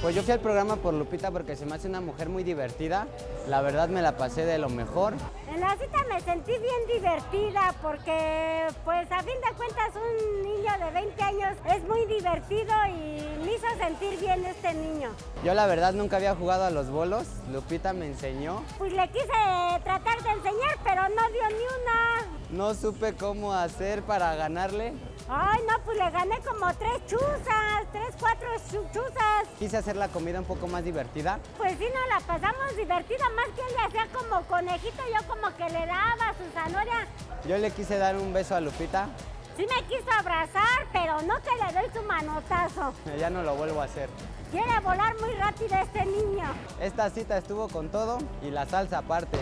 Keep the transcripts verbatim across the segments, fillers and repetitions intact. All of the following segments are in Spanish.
Pues yo fui al programa por Lupita porque se me hace una mujer muy divertida. La verdad me la pasé de lo mejor. En la cita me sentí bien divertida porque, pues a fin de cuentas, un niño de veinte años es muy divertido y me hizo sentir bien este niño. Yo la verdad nunca había jugado a los bolos. Lupita me enseñó. Pues le quise tratar de enseñar, pero no dio ni una. No supe cómo hacer para ganarle. Ay, no, pues le gané como tres chuzas, tres, cuatro chuzas. Quise hacer la comida un poco más divertida. Pues sí, nos la pasamos divertida, más que ella hacía como conejito, yo como que le daba su zanahoria. Yo le quise dar un beso a Lupita. Sí me quiso abrazar, pero no que le doy su manotazo. Ya no lo vuelvo a hacer. Quiere volar muy rápido este niño. Esta cita estuvo con todo y la salsa aparte.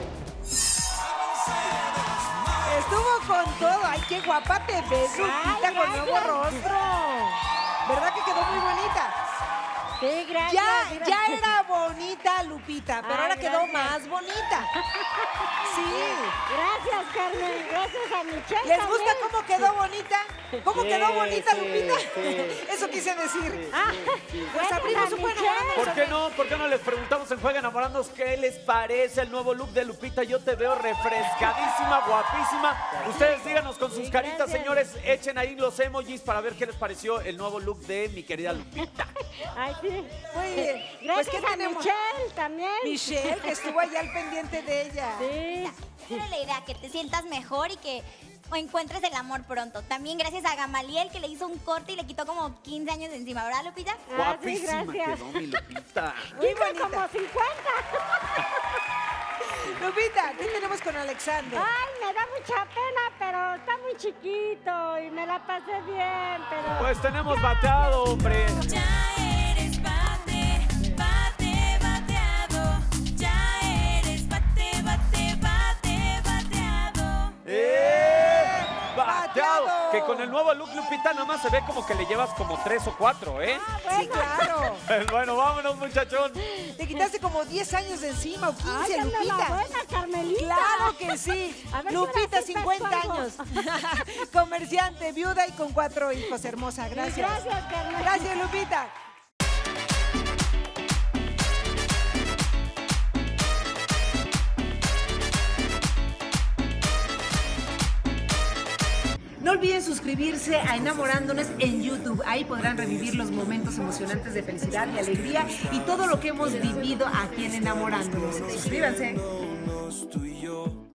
Estuvo con todo. Ay, qué guapa te ves, Lupita, Ay, con nuevo rostro. ¿Verdad que quedó muy bonita? Sí, gracias. Ya, gracias. ya era bonita, Lupita, pero Ay, ahora quedó gracias. más bonita. Sí. Gracias, Carmen. Gracias a Michelle. ¿Les también. gusta cómo quedó bonita? ¿Cómo Sí, quedó bonita, sí, Lupita? sí. Eso quise decir. Ah, Pues gracias abrimos a un buen Michelle. enamorándonos. ¿Por qué no? ¿Por qué no les preguntamos en Juega Enamorándonos qué les parece el nuevo look de Lupita? Yo te veo refrescadísima, guapísima. Ustedes díganos con sus Sí, caritas, gracias. señores. Echen ahí los emojis para ver qué les pareció el nuevo look de mi querida Lupita. Ay, sí. Muy bien. Pues, Gracias ¿qué a tenemos? Michelle también. Michelle, que estuvo allá al pendiente de ella. Sí. Esa era la idea, que te sientas mejor y que encuentres el amor pronto. También gracias a Gamaliel, que le hizo un corte y le quitó como quince años de encima, ¿verdad, Lupita? Ah, sí, Guapísima gracias. quedó mi Lupita. Muy Quince bonita. como cincuenta. Lupita, ¿qué tenemos con Alexander? Ay, me da mucha pena, pero está muy chiquito y me la pasé bien, pero... Pues tenemos bateado, hombre. Ya eres bate, bate, bateado. Ya eres bate, bate, bate, bateado. ¡Eh! ¡Bateado! ¡Bateado! Que con el nuevo look, Lupita, nada más se ve como que le llevas como tres o cuatro, ¿eh? Sí, claro. Bueno, vámonos, muchachón. Te quitaste como diez años de encima o quince, Ay, dame la Lupita. buena, Carmelita. Claro que sí. A ver si Lupita, ahora sí cincuenta pesco años. algo. Comerciante, viuda y con cuatro hijos. Hermosa, gracias. Gracias, Carmelita. Gracias, Lupita. No olviden suscribirse a Enamorándonos en YouTube. Ahí podrán revivir los momentos emocionantes de felicidad y alegría y todo lo que hemos vivido aquí en Enamorándonos. Suscríbanse.